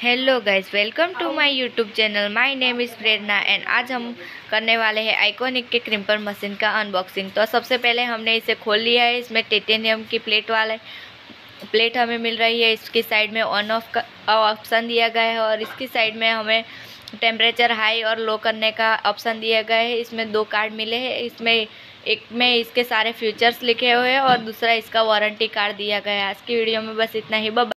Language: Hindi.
Hello guys, welcome to my YouTube channel. My name is Prerna and आज हम करने वाले हैं आइकॉनिक के क्रिम्पर मशीन का अनबॉक्सिंग। तो सबसे पहले हमने इसे खोल लिया है। इसमें टाइटेनियम की प्लेट हमें मिल रही है। इसकी साइड में ऑन ऑफ का ऑप्शन दिया गया है और इसकी साइड में हमें टेम्परेचर हाई और लो करने का ऑप्शन दिया गया है। इसमें दो कार्ड मिले हैं। इसमें एक में इसके सारे फीचर्स लिखे हुए हैं और दूसरा इसका वारंटी कार्ड दिया गया है। आज की वीडियो में बस इतना ही।